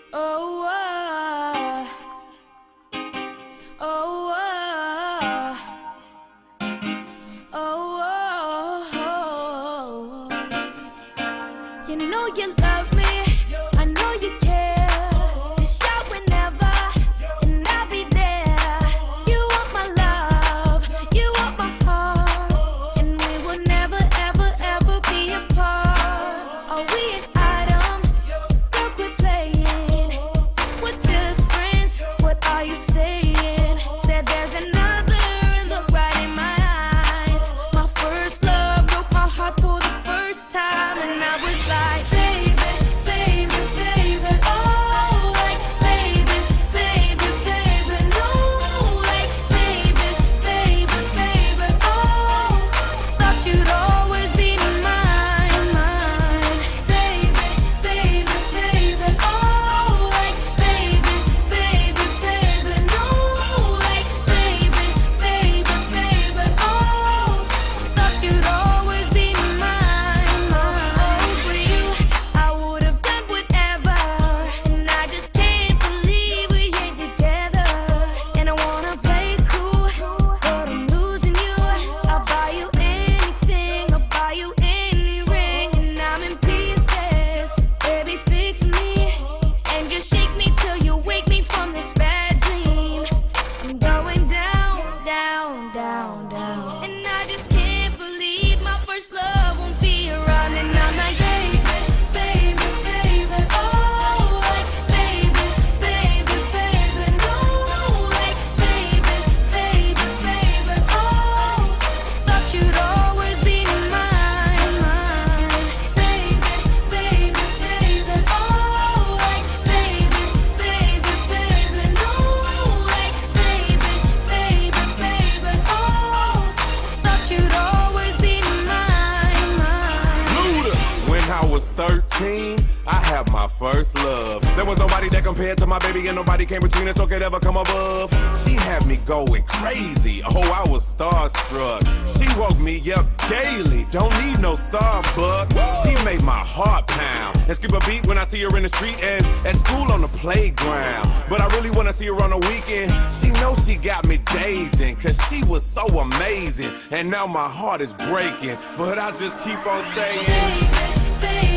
Oh, oh, oh, you know you love me, I know you care. Just shout whenever, and I'll be there. You want my love, you want my heart, and we will never, ever, ever be apart. Are we an item? Girl, quit playing. We're just friends, what are you saying? Said there's another and look right in my eyes. My first love broke my heart for the first time, and I was like, baby, baby, baby, oh, like, baby, baby, baby, no, like, baby, baby, baby, oh, thought you'd always be mine, mine, baby, baby, baby, oh, like, baby, baby, baby, no, like, baby, baby, baby, oh, thought you'd always be mine, mine. For you, I would have done whatever, and I just can't believe we ain't together. And I wanna play cool, but I'm losing you. I'll buy you anything, I'll buy you any ring, and I'm in pieces. Baby, fix me, and just shake me till you wake me from this bad dream. I'm going down, down, down, down, and I just can't believe my first love won't be around. And I'm like, baby, baby, baby, oh, like, baby, baby, baby, no, like, baby, baby, baby, oh, thought you'd always be mine, mine, baby, baby, baby, oh, like, baby, baby, baby, no, like, baby, baby, baby, oh, thought you'd always be mine, mine. Luda. When I was 13, I had my first love. There was nobody that compared to my baby, and nobody came between us or could ever come above. She had me going crazy. Oh, I was starstruck. She woke me up daily. Don't need no Starbucks. She made my heart pound and skip a beat when I see her in the street and at school on the playground. But I really wanna see her on the weekend. She knows she got me dazing, cause she was so amazing. And now my heart is breaking, but I just keep on saying, Baby, baby.